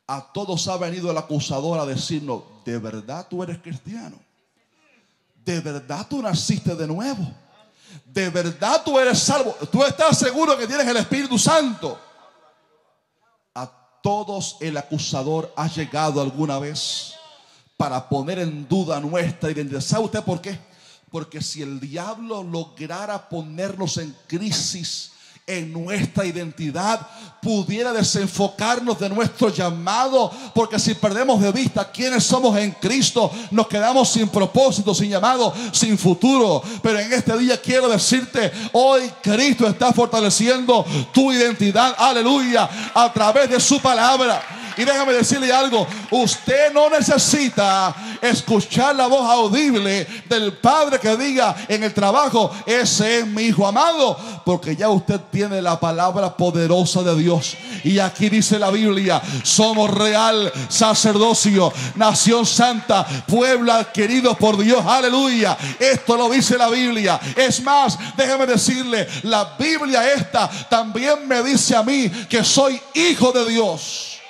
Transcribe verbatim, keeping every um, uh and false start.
a todos ha venido el acusador a decirnos: ¿de verdad tú eres cristiano? ¿De verdad tú naciste de nuevo? ¿De verdad tú eres salvo? ¿Tú estás seguro que tienes el Espíritu Santo? A todos el acusador ha llegado alguna vez para poner en duda nuestra identidad. ¿Sabe usted por qué? Porque si el diablo lograra ponernos en crisis en nuestra identidad, pudiera desenfocarnos de nuestro llamado, porque si perdemos de vista quiénes somos en Cristo, nos quedamos sin propósito, sin llamado, sin futuro. Pero en este día quiero decirte: hoy Cristo está fortaleciendo tu identidad, aleluya, a través de su palabra. Y déjame decirle algo: usted no necesita escuchar la voz audible del Padre que diga en el trabajo: ese es mi hijo amado, porque ya usted tiene la palabra poderosa de Dios. Y aquí dice la Biblia: somos real sacerdocio, nación santa, pueblo adquirido por Dios, aleluya. Esto lo dice la Biblia. Es más, déjame decirle, la Biblia esta también me dice a mí que soy hijo de Dios.